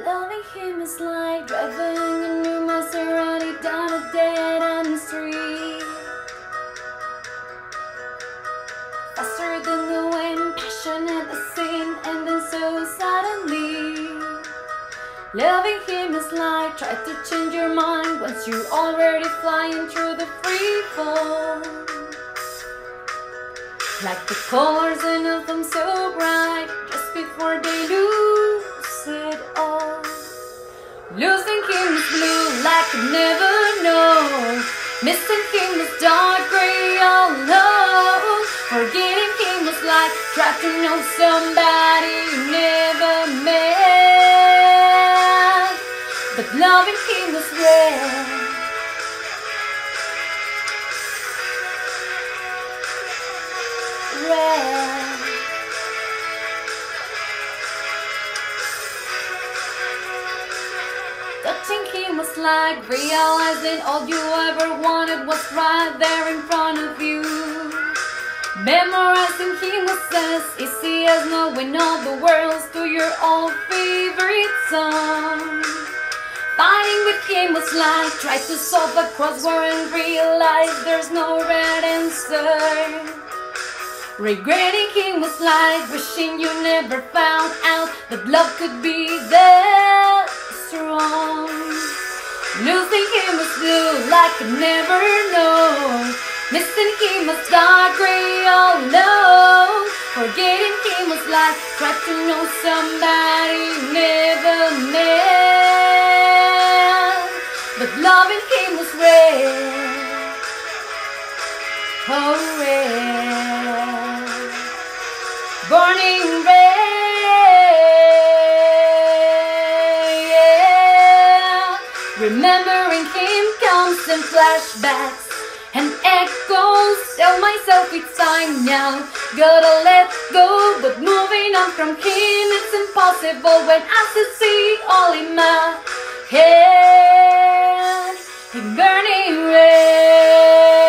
Loving him is like driving a new Maserati down a dead-end street. Faster than the wind, passionate the scene, and then so suddenly. Loving him is like try to change your mind once you're already flying through the free fall. Like the colors in a film so bright, just before they lose it all. Losing him is blue like you never know. Missing him is dark gray all alone. Forgetting him was like try to know somebody you never met. But loving him was rare. Touching him was like realizing all you ever wanted was right there in front of you. Memorizing him was as easy as knowing all the words to your old favorite song. Fighting with him was like try to solve a crossword and realize there's no right answer. Regretting him was like wishing you never found out that love could be that strong. Losing him was blue like you never know. Missing him was dark gray all alone. Forgetting him was like try to know somebody you never met. But loving him was rare. Oh, rare. Burning red, yeah. Remembering him comes in flashbacks and echoes. Tell myself it's time now, gotta let go. But moving on from him it's impossible when I still see all in my head. Him burning red.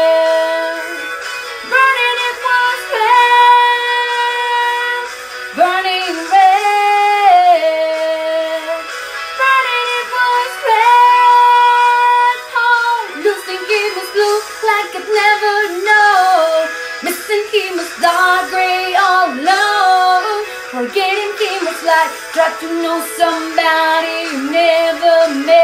Forgetting him was like try to know somebody you never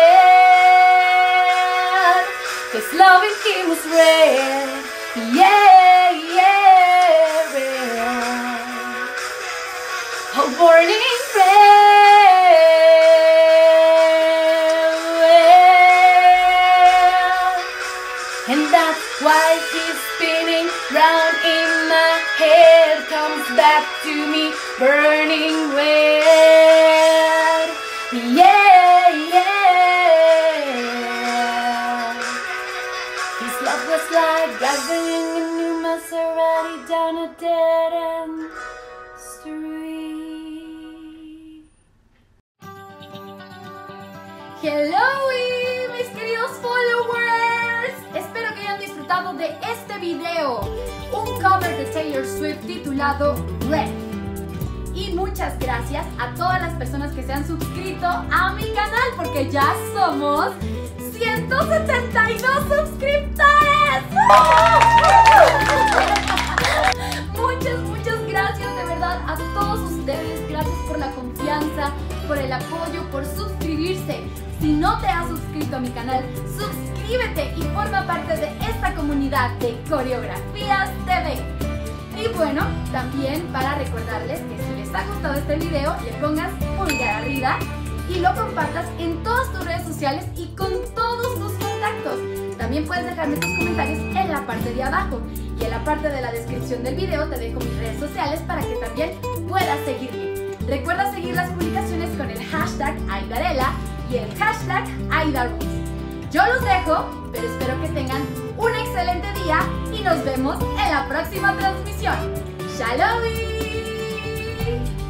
met. Cause loving him was rare. Yeah, yeah, rare. Oh, burning red. And that's why he's spinning round in my head. Comes back to me. Burning red, yeah, yeah. His love was like driving a new Maserati down a dead-end street. Hello, mis queridos followers. Espero que hayan disfrutado de este video. Un cover de Taylor Swift titulado Red. Y muchas gracias a todas las personas que se han suscrito a mi canal, porque ya somos 172 suscriptores. Muchas gracias de verdad a todos ustedes. Gracias por la confianza, por el apoyo, por suscribirse. Si no te has suscrito a mi canal, suscríbete y forma parte de esta comunidad de Coreografías TV. Y bueno, también para recordarles que si les ha gustado este video, le pongas pulgar arriba y lo compartas en todas tus redes sociales y con todos tus contactos. También puedes dejarme tus comentarios en la parte de abajo y en la parte de la descripción del video te dejo mis redes sociales para que también puedas seguirme. Recuerda seguir las publicaciones con el hashtag Aidarela y el hashtag AidaRoots. Yo los dejo, pero espero que tengan un excelente día y nos vemos en la próxima transmisión. ¡Shalom!